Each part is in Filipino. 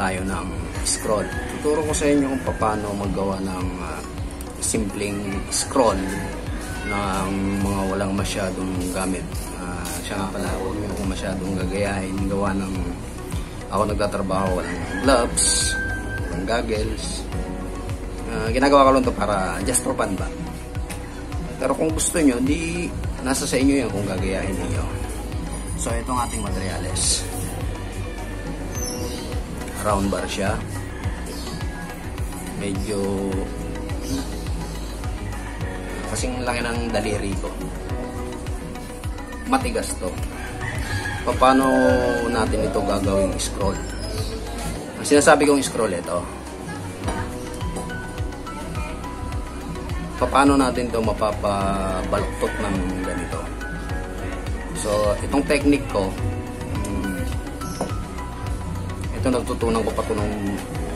tayo ng scroll. Tuturo ko sa inyo kung paano maggawa ng simpleng scroll ng mga walang masyadong gamit. Siya nga pala, huwag nyo kung masyadong gagayahin. Gawa ng ako nagtatrabaho, walang gloves, walang goggles. Ginagawa ko lang to para just for fun ba. Pero kung gusto nyo, di nasa sa inyo yan kung gagayahin niyo. So itong ating materyales. Round bar siya. Medyo kasing laki ng daliri ko. Matigas to. Paano natin ito gagawing scroll? Ang sinasabi kong scroll ito. Paano natin ito mapapabaluktot ng ganito? So, itong technique ko, ito natutunan ko pa ito nung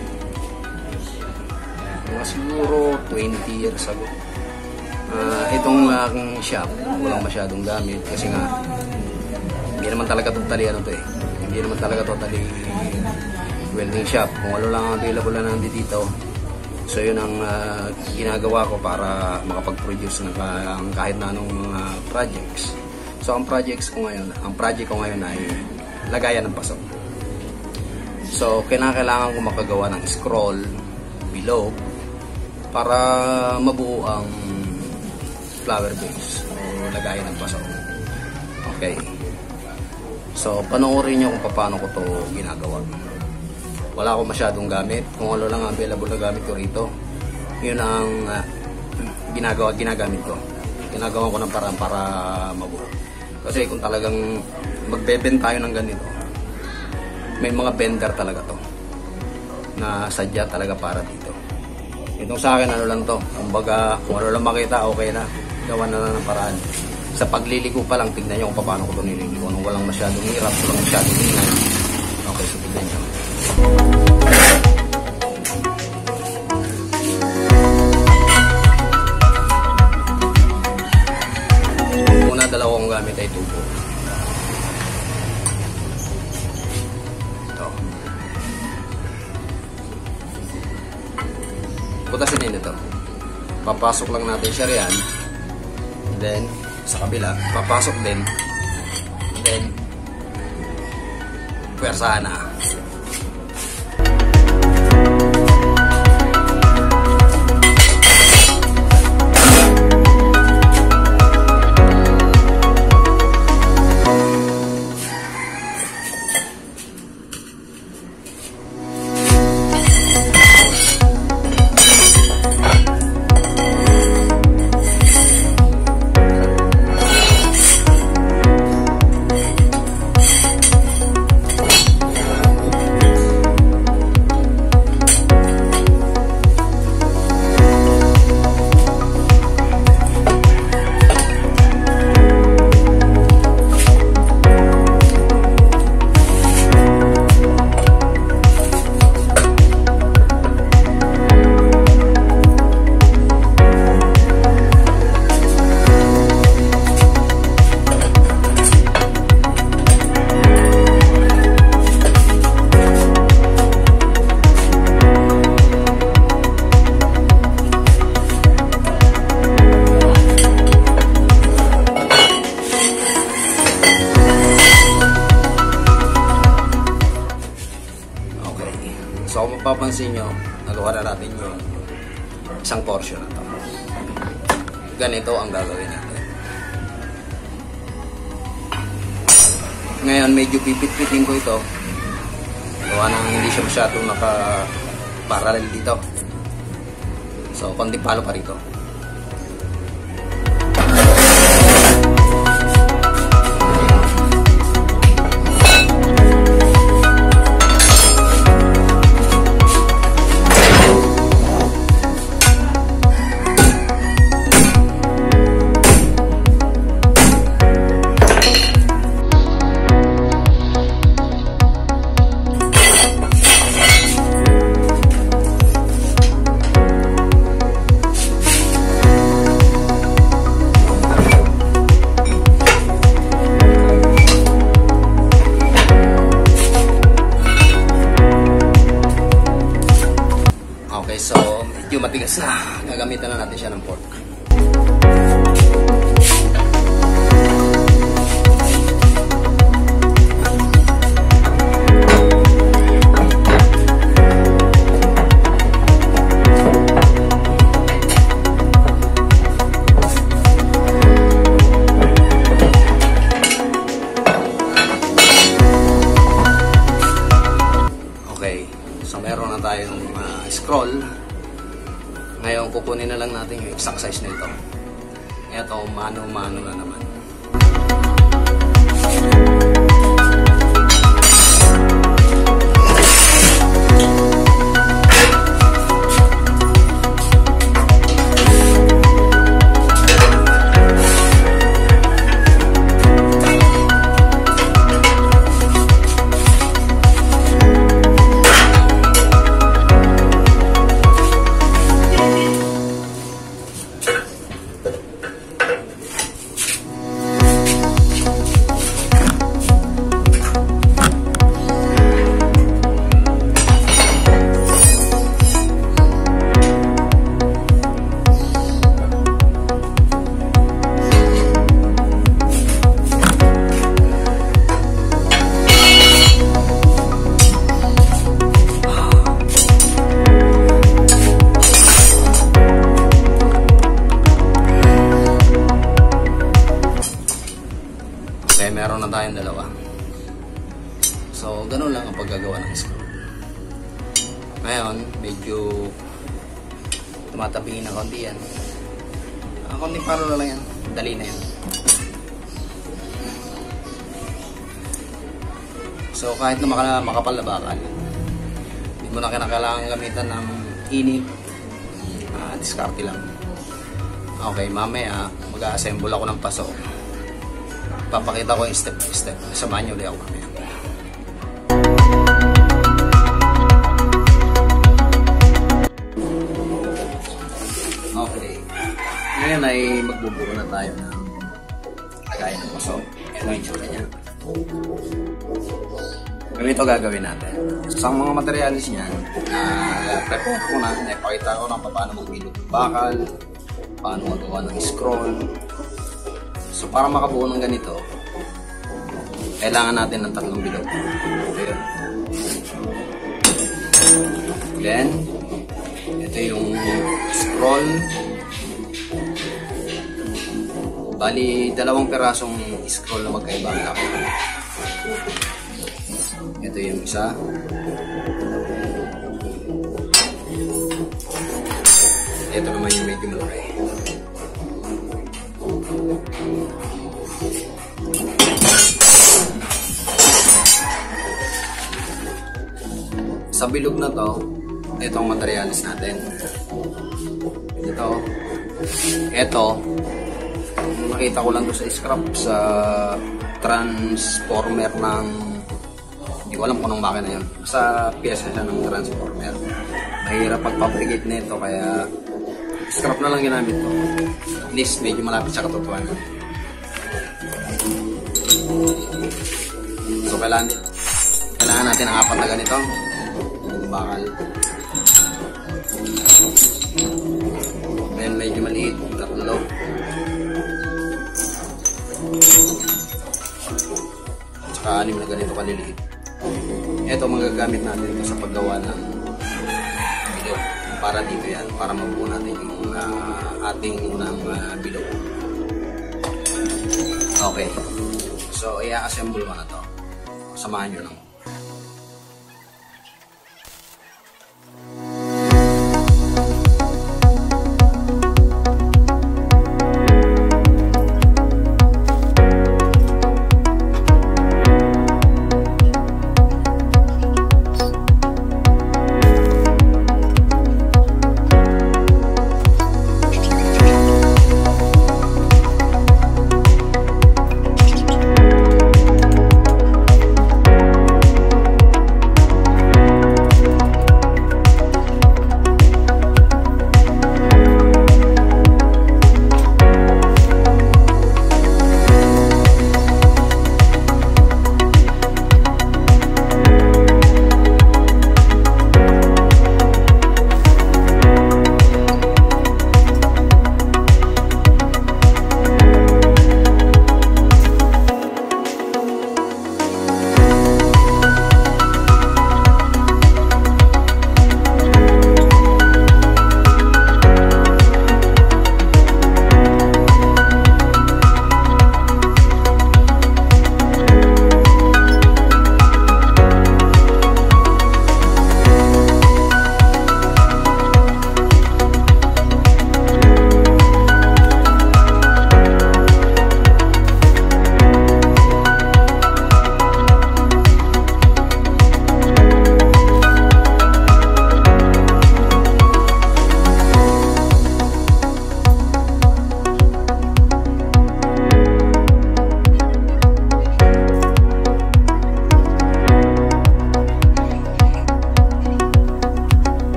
mga siguro 20 years ago. Itong aking shop, walang masyadong gamit kasi nga hindi naman talaga totally hindi naman talaga totally welding shop. Kung ano lang available na nandito dito. So yun ang ginagawa ko para makapag-produce ng kahit na anong mga projects. So ang project ko ngayon ay lagayan ng pasok. So kailangan ko makagawa ng scroll below para mabuo ang flower base o lagayan ng pasok. Okay. So panoorin nyo kung paano ko to ginagawa. Wala akong masyadong gamit. Kung ano lang available na gamit ko rito, yun ang ginagamit ko. Ginagawa ko ng paraan para mabuo. Kasi kung talagang magbe-bend tayo ng ganito, may mga bender talaga to na sadya talaga para dito. Itong sa akin, ano lang to. Kumbaga, kung ano lang makita, okay na. Gawa na lang ng paraan. Sa pagliligo pa lang, tignan nyo kung paano ko ito nililigo. Nung walang masyadong hirap, walang masyadong ingay. Okay, so tignan nyo. Una, dalawa kong gamit ay tubo. Ito. Putasin din ito. Papasok lang natin siya riyan. Then, sa kabila, papasok din. Then, pwersahan na. So kung mapapansin nyo, nagawa na natin yung isang portion na ito. Ganito ang gagawin natin. Ngayon medyo pipit-pitin ko ito. Gawa nang hindi siya masyadong naka-parallel dito. So konti palo pa rito. Okay, so medyo matigas na. Gagamitan na natin siya ng pork. So meron na tayong scroll. Ngayon kukunin na lang natin yung exact size nito. Ito, mano-mano na naman. Okay, meron na tayong dalawa. So, ganun lang ang paggagawa ng scroll. Ngayon, medyo tumatabingin na konti yan. Konting paro na lang yan. Dali na yan. So, kahit na makapal na bakal, hindi mo na kailangan gamitan ng init. Diskarte lang. Okay, mamaya mag-a-assemble ako ng paso. Papakita ko yung step by step. Samahan nyo ulit ako mamaya. Okay. Ngayon ay magbubuo na tayo ng lagayan ng paso. Ito yung tsura niya. Ganito gagawin natin. So, sa mga materialis niyan, prepare ko na, ipakita ko na paano magbilog ng bakal, paano magawa ng scroll. So, para makabuo ng ganito, kailangan natin ng 3 bilog. Okay. Then, ito yung scroll. Bali, 2 pirasong scroll na magkaiba ang laki. Ito yung isa. Ito naman yung medyo malaki. Sa bilog na to, itong materials natin. Ito, nakita ko lang to sa scrap sa transformer ng, hindi ko alam kung anong makina yun. Sa piyesa siya ng transformer. Mahirap pag-fabricate nito, kaya scrap na lang ginamit ko. At least medyo malapit sa katotohanan. So kailangan natin ang 4 na ganito. Bakal. Then medyo maliit, 3. At saka 6 na ganito kaliliit. Ito magagamit natin ito sa paggawa ng bilog. Para dito yan, para mabuo natin yung ating unang bilog. Okay. So, i-assemble mo na to. Samahan nyo lang.